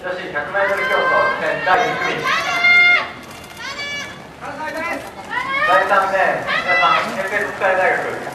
女子 100m 競争第2組第3名皆さん県立国際大学